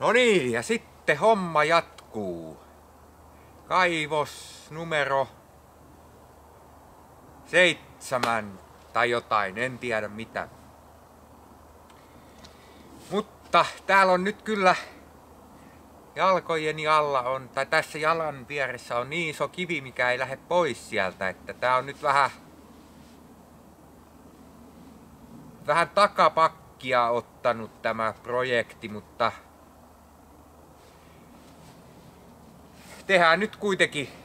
No niin, ja sitten homma jatkuu. Kaivos numero 7 tai jotain, en tiedä mitä. Mutta täällä on nyt kyllä jalkojeni alla on, tai tässä jalan vieressä on niin iso kivi, mikä ei lähde pois sieltä, että tää on nyt vähän takapakkia ottanut tämä projekti, mutta tehdään nyt kuitenkin